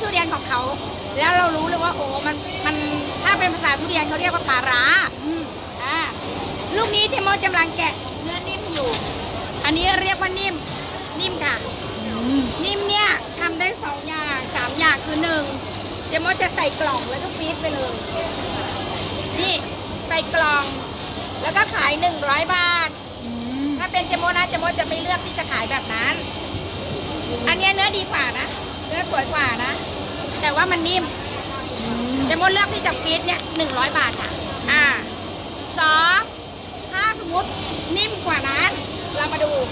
ทุเรียนของเขาแล้วเรารู้เลยว่าโอ้มันถ้าเป็นภาษาทุเรียนเขาเรียกว่าปลาร้าลูกนี้เจมส์กำลังแกะเนื้อนิ่มอยู่อันนี้เรียกว่านิ่มค่ะนิ่มเนี่ยทำได้2 อย่าง3 อย่างคือ1เจมส์จะใส่กล่องแล้วก็ฟีดไปเลยนี่ใส่กล่องแล้วก็ขาย100 บาทถ้าเป็นเจมส์นะเจมส์จะไม่เลือกที่จะขายแบบนั้นอันนี้เนื้อดีกว่านะเนื้อสวยกว่านะแต่ว่ามันนิ่มเจมส์เลือกที่จะฟีดเนี่ย100 บาทค่ะ2ถ้าสมมตินิ่มกว่านั้นเรามาดู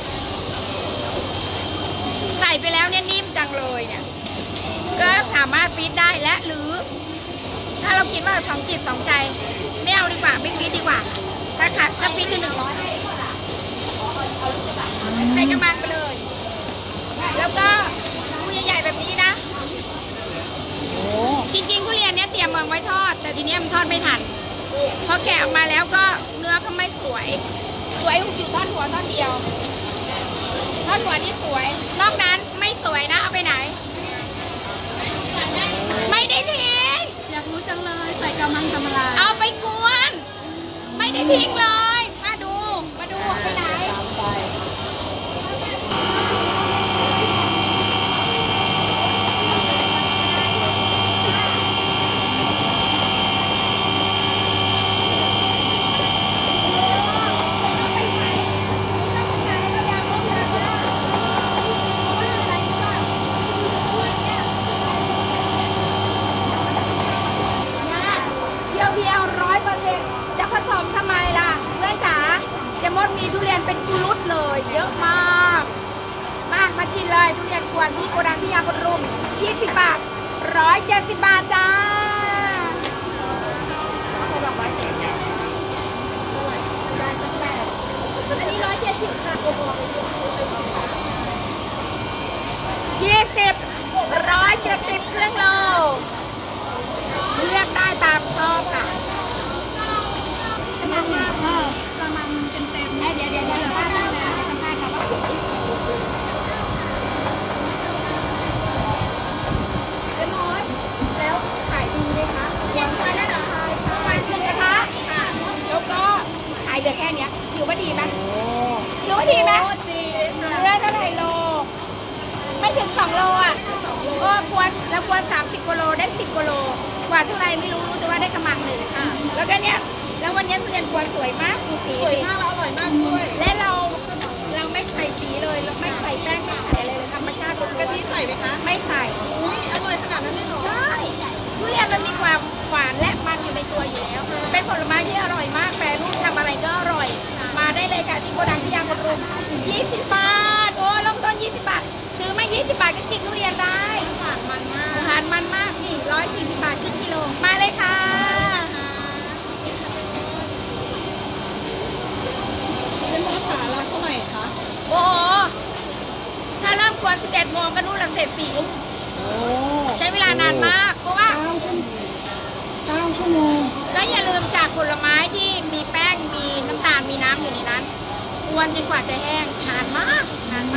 ใส่ไปแล้วเนี่ยนิ่มจังเลยเนี่ยก็สามารถฟีดได้และหรือถ้าเราคิดว่า2 จิต 2 ใจไม่เอาดีกว่าไม่ฟีดดีกว่าถ้าฟีดคือ100ใส่กระมังไปเลยแล้วก็ลูกใหญ่ๆแบบนี้นะจริงๆทุเรียนเนี้ยเตรียมวางไว้ทอดแต่ทีนี้มันทอดไม่ทันพอแกะออกมาแล้วก็เนื้อก็ไม่สวยอยู่ท่อนหัวท่อนเดียวท่อนหัวที่สวยนอกนั้นไม่สวยนะเอาไปไหนไม่ได้ทิ้งอยากรู้จังเลยใส่กระมังทำอะไรเอาไปกวนไม่ได้ทิ้งเลยมาดูไปไหนจะผสมทำไมล่ะเพื่อนจ๋าเจมส์มีทุเรียนเป็นกุลุตเลยเยอะมากมากินเลยทุเรียนกวนที่โกดังที่ยางคนรุม20 บาท170 บาทจ้าอันนี้170ค่ะ170ครึ่งโลเลือกได้ตามชอบค่ะกระมังเต็มเดี๋ยวสัมภาษณ์ได้แล้วสัมภาษณ์ค่ะว่าเป็นน้อยแล้วขายดีไหมคะยังขายได้เหรอประมาณ1 กระทะค่ะแล้วก็ขายเดือแค่นี้ถือว่าดีไหมถือว่าดีไหมดีเลยค่ะเนื้อเท่าไหร่โลไม่ถึง2 โลอ่ะก็ควร30 กิโลได้10 กิโลกว่าเท่าไรไม่รู้แต่ว่าได้กระมังหนึ่งค่ะแล้วก็เนี่ยแล้ววันนี้ทุเรียนกวนสวยมากดูสีสวยมากแล้วอร่อยมากด้วยและเราไม่ใส่สีเลยเราไม่ใส่แป้งไม่ใส่อะไรเลยธรรมชาติกะทิใส่ไหมคะไม่ใส่อร่อยขนาดนั้นเลยเหรอใช่ทุเรียนมันมีความหวานและมันอยู่ในตัวอยู่แล้วเป็นผลไม้ที่อร่อยมากแปรรูปทำอะไรก็อร่อยมาได้เลยค่ะที่โกดังที่ยางคนรุม20 บาทโอ้ลงต้น20 บาทซื้อไม่20 บาทก็กินทุเรียนได้หวานมันมากนี่140 บาทครึ่งกิโลมาเลยค่ะเป็นราคาละเท่าไหร่คะโอ้โหถ้าเริ่มกวน11 โมงก็นู่นละเสร็จ4 ทุ่มใช้เวลานานมากเพราะว่า 9 ชั่วโมงแล้วอย่าลืมจากผลไม้ที่มีแป้งมีน้ำตาลมีน้ำอยู่ในนั้นกวนจนกว่าจะแห้งนานมาก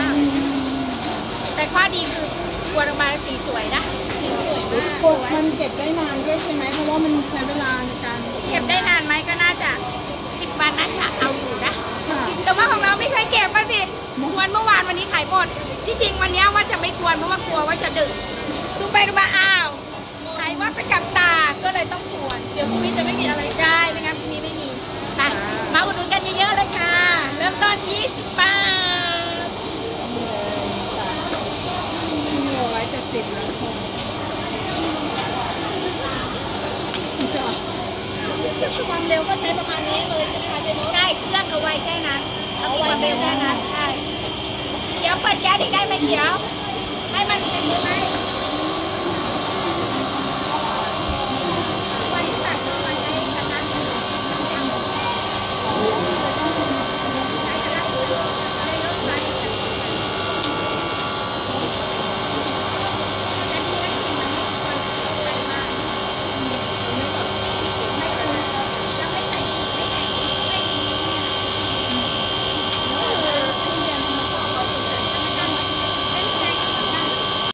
แต่ข้อดีคือกวนออกมาสีสวยนะสีสวยมากมันเก็บได้นานด้วยใช่ไหมเพราะว่ามันใช้เวลาในการเก็บได้นานไหมก็น่าจะ10 วันน่าจะเอาอยู่นะแต่ว่าของเราไม่เคยเก็บมาสิกวนเมื่อวานวันนี้ขายหมดที่จริงวันนี้ว่าจะไม่กวนเพราะว่ากลัวว่าจะดึกดูไปดูมาอ้าวขายว่าไปกับตาก็เลยต้องกวนเดี๋ยวพรุ่งนี้จะไม่มีอะไรใช่ไม่งั้นพรุ่งนี้ไม่มีมาอุดหนุนกันเยอะๆเลยค่ะเริ่มต้น20 บาท 170แล้วความเร็วก็ใช้ประมาณนี้เลยใช่ไหมคะเจ๊มดใช่เครื่องเอาไว้แค่นั้นเอาความเร็วแค่นั้นใช่เดี๋ยวเปิดแก๊สอีกได้ไหมเดี๋ยวให้มันเป็นมือไหม